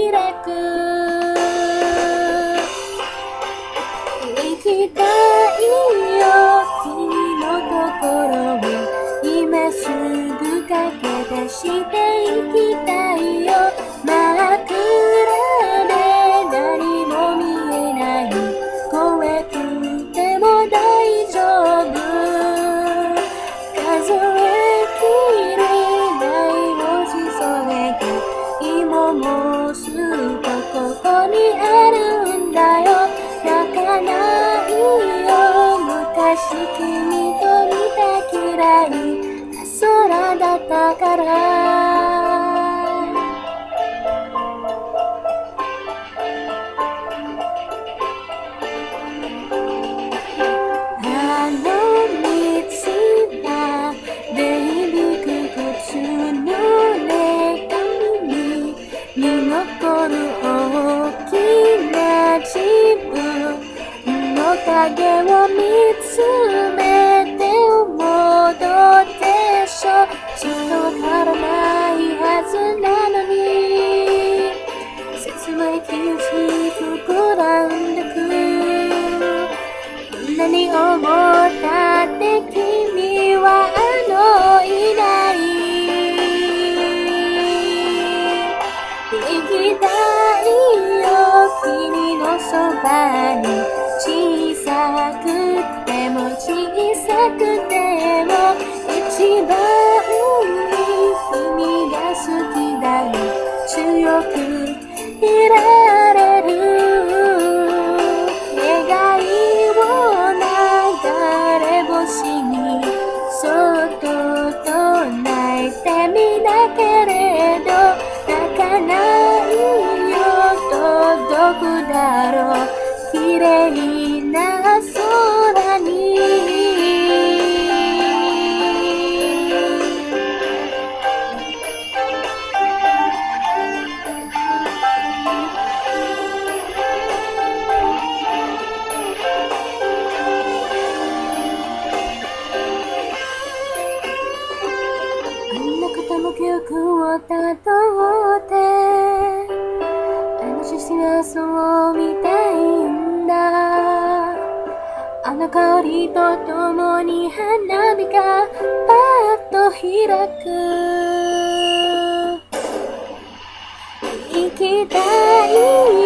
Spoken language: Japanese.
開く。行きたいよ君のところへ、今すぐ駆け出して行きたいよ。真っ暗で何も見えない、怖くても大丈夫。数えきれない文字、それが今もずっとここにあるんだよ。泣かないよ、昔君と見た綺麗な空だったから。あの道は出響く靴のね髪に残る大きな自分の影を見つめて思うどうでしょう。ずっと変わらないはずなのに、切ない気持ち膨らんでく。何を思ったって君はいない。行きたいよ君のそばに、小さくても小さくても一番に君が好きだよ。強くいられる。願いを流れ星にそっと唱えてみたけれど、泣かないよ、届くだろう綺麗な空に。あんな方も記憶をたどって、あの写真はそう見たいんだ。あの香りとともに花火がパッと開く。行きたい